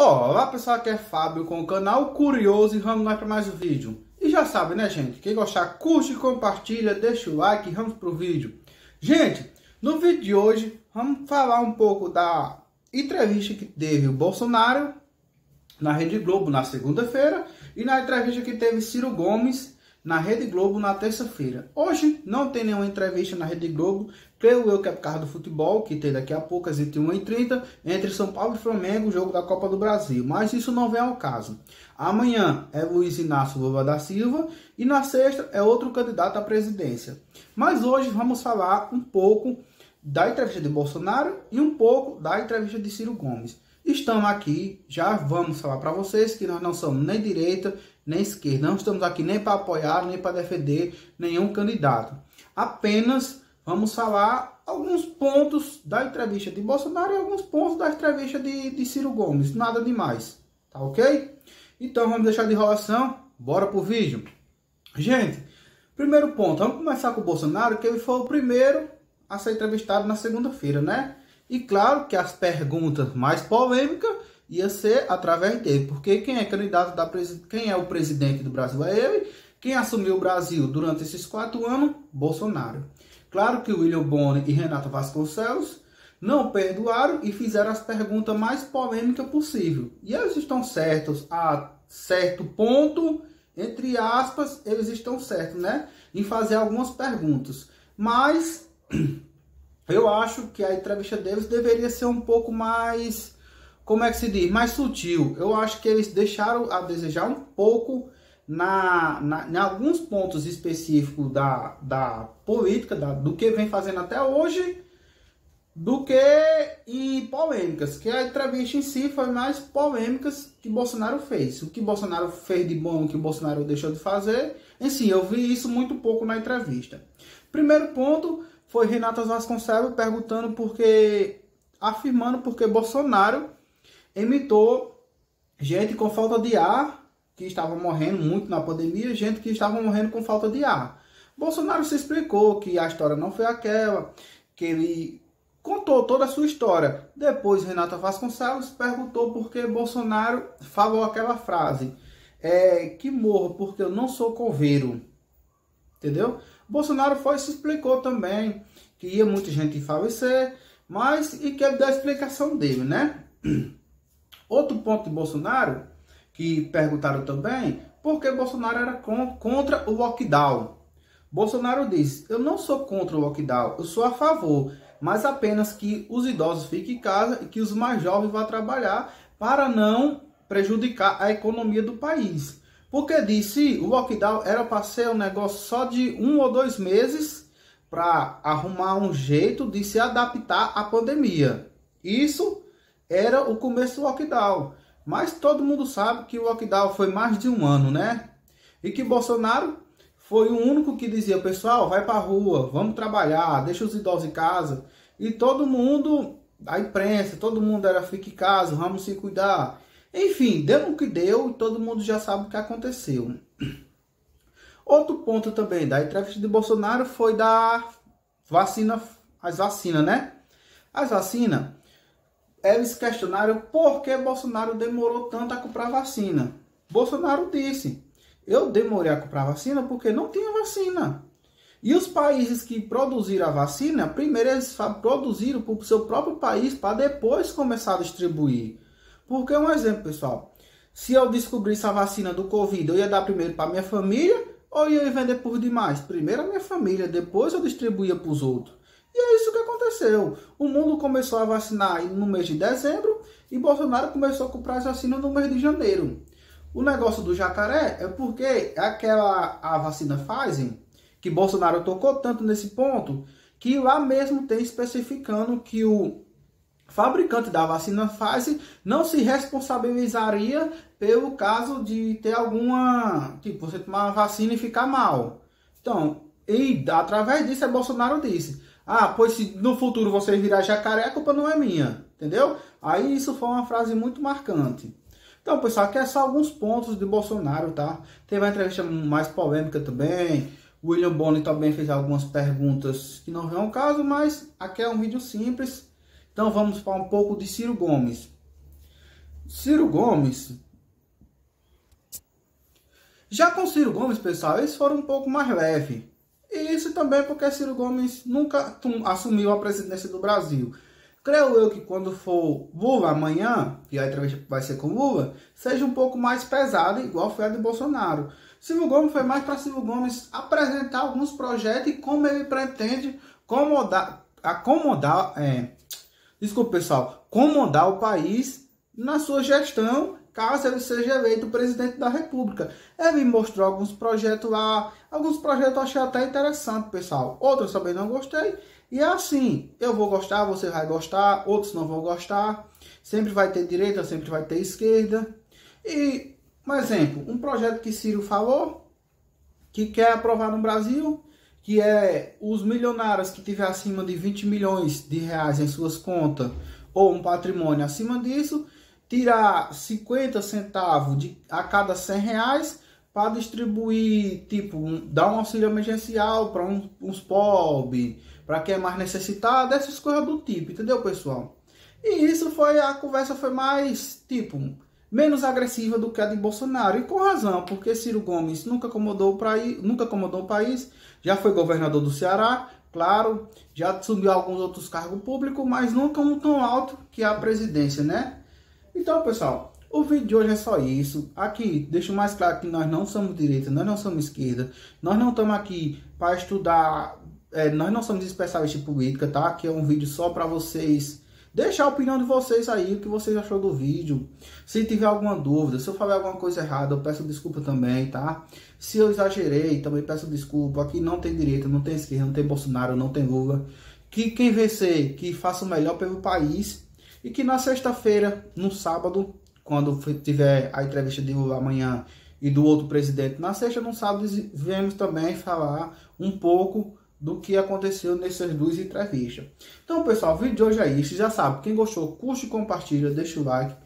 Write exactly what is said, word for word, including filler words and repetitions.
Olá pessoal, aqui é Fábio com o canal Curioso e vamos lá para mais um vídeo. E já sabe, né gente, quem gostar curte, compartilha, deixa o like e vamos pro vídeo. Gente, no vídeo de hoje vamos falar um pouco da entrevista que teve o Bolsonaro na Rede Globo na segunda-feira e na entrevista que teve Ciro Gomes na Rede Globo na terça-feira. Hoje não tem nenhuma entrevista na Rede Globo, creio eu que é por causa do futebol, que tem daqui a pouco às vinte e uma e trinta, entre São Paulo e Flamengo, o jogo da Copa do Brasil. Mas isso não vem ao caso. Amanhã é Luiz Inácio Lula da Silva e na sexta é outro candidato à presidência. Mas hoje vamos falar um pouco da entrevista de Bolsonaro e um pouco da entrevista de Ciro Gomes. Estamos aqui, já vamos falar para vocês que nós não somos nem direita, nem esquerda. Não estamos aqui nem para apoiar, nem para defender nenhum candidato. Apenas vamos falar alguns pontos da entrevista de Bolsonaro e alguns pontos da entrevista de, de Ciro Gomes. Nada demais, tá ok? Então vamos deixar de enrolação, bora pro vídeo. Gente, primeiro ponto, vamos começar com o Bolsonaro, que ele foi o primeiro a ser entrevistado na segunda-feira, né? E claro que as perguntas mais polêmicas ia ser através dele, porque quem é candidato da presidência, quem é o presidente do Brasil é ele, quem assumiu o Brasil durante esses quatro anos, Bolsonaro. Claro que William Bonner e Renata Vasconcelos não perdoaram e fizeram as perguntas mais polêmicas possível. E eles estão certos a certo ponto, entre aspas, eles estão certos, né, em fazer algumas perguntas. Mas eu acho que a entrevista deles deveria ser um pouco mais, como é que se diz, mais sutil. Eu acho que eles deixaram a desejar um pouco na, na, em alguns pontos específicos da, da política, da, do que vem fazendo até hoje, do que em polêmicas. Que a entrevista em si foi mais polêmicas que Bolsonaro fez. O que Bolsonaro fez de bom, o que Bolsonaro deixou de fazer, em si, eu vi isso muito pouco na entrevista. Primeiro ponto foi Renata Vasconcelos perguntando porque, afirmando porque Bolsonaro imitou gente com falta de ar, que estava morrendo muito na pandemia, gente que estava morrendo com falta de ar. Bolsonaro se explicou que a história não foi aquela, que ele contou toda a sua história. Depois Renata Vasconcelos perguntou por que Bolsonaro falou aquela frase, é, que morro porque eu não sou coveiro. Entendeu? Bolsonaro foi se explicou também que ia muita gente falecer, mas e que ele deu a explicação dele, né? Outro ponto de Bolsonaro, que perguntaram também, por que Bolsonaro era contra o lockdown. Bolsonaro disse, eu não sou contra o lockdown, eu sou a favor, mas apenas que os idosos fiquem em casa e que os mais jovens vá trabalhar para não prejudicar a economia do país. Porque disse, o lockdown era para ser um negócio só de um ou dois meses para arrumar um jeito de se adaptar à pandemia. Isso era o começo do lockdown. Mas todo mundo sabe que o lockdown foi mais de um ano, né? E que Bolsonaro foi o único que dizia, pessoal, vai para a rua, vamos trabalhar, deixa os idosos em casa. E todo mundo, a imprensa, todo mundo era fique em casa, vamos se cuidar. Enfim, deu o que deu e todo mundo já sabe o que aconteceu. Outro ponto também da entrevista de Bolsonaro foi da vacina, as vacinas, né? As vacinas, eles questionaram por que Bolsonaro demorou tanto a comprar vacina. Bolsonaro disse, eu demorei a comprar vacina porque não tinha vacina. E os países que produziram a vacina, primeiro eles produziram para o seu próprio país para depois começar a distribuir. Porque um exemplo, pessoal, se eu descobrisse a vacina do Covid, eu ia dar primeiro para minha família ou ia vender por demais? Primeiro a minha família, depois eu distribuía para os outros. E é isso que aconteceu. O mundo começou a vacinar no mês de dezembro e Bolsonaro começou a comprar as vacinas no mês de janeiro. O negócio do jacaré é porque aquela a vacina Pfizer, que Bolsonaro tocou tanto nesse ponto, que lá mesmo tem especificando que o fabricante da vacina Pfizer não se responsabilizaria pelo caso de ter alguma, tipo, você tomar uma vacina e ficar mal. Então, e através disso, a Bolsonaro disse, ah, pois se no futuro você virar jacaré, a culpa não é minha, entendeu? Aí isso foi uma frase muito marcante. Então, pessoal, aqui é só alguns pontos de Bolsonaro, tá? Teve uma entrevista mais polêmica também, William Bonner também fez algumas perguntas que não vêm ao caso, mas aqui é um vídeo simples. Então vamos para um pouco de Ciro Gomes. Ciro Gomes. Já com Ciro Gomes, pessoal, eles foram um pouco mais leves. E isso também porque Ciro Gomes nunca assumiu a presidência do Brasil. Creio eu que quando for Lula amanhã, que a entrevista vai ser com Lula, seja um pouco mais pesada, igual foi a de Bolsonaro. Ciro Gomes foi mais para Ciro Gomes apresentar alguns projetos e como ele pretende acomodar, acomodar, é, desculpa pessoal, comandar o país na sua gestão, caso ele seja eleito presidente da República. Ele mostrou alguns projetos lá, alguns projetos eu achei até interessante, pessoal. Outros também não gostei. E é assim, eu vou gostar, você vai gostar, outros não vão gostar. Sempre vai ter direita, sempre vai ter esquerda. E, um exemplo, um projeto que Ciro falou, que quer aprovar no Brasil, que é os milionários que tiver acima de vinte milhões de reais em suas contas, ou um patrimônio acima disso, tirar cinquenta centavos de, a cada cem reais para distribuir, tipo, um, dar um auxílio emergencial para um, uns pobres, para quem é mais necessitado, essas coisas do tipo, entendeu, pessoal? E isso foi, a conversa foi mais, tipo, menos agressiva do que a de Bolsonaro, e com razão, porque Ciro Gomes nunca acomodou o país, nunca acomodou o país, já foi governador do Ceará, claro, já assumiu alguns outros cargos públicos, mas nunca um tão alto que a presidência, né? Então, pessoal, o vídeo de hoje é só isso. Aqui, deixo mais claro que nós não somos direita, nós não somos esquerda. Nós não estamos aqui para estudar, é, nós não somos especialistas em política, tá? Aqui é um vídeo só para vocês deixar a opinião de vocês aí, o que vocês achou do vídeo. Se tiver alguma dúvida, se eu falei alguma coisa errada, eu peço desculpa também, tá? Se eu exagerei, também peço desculpa. Aqui não tem direita, não tem esquerda, não tem Bolsonaro, não tem Lula. Que quem vencer, que faça o melhor pelo país. E que na sexta-feira, no sábado, quando tiver a entrevista de Lula amanhã e do outro presidente, na sexta no sábado, viemos também falar um pouco do que aconteceu nessas duas entrevistas. Então, pessoal, o vídeo de hoje é isso. Já sabe, quem gostou, curte e compartilha, deixa o like.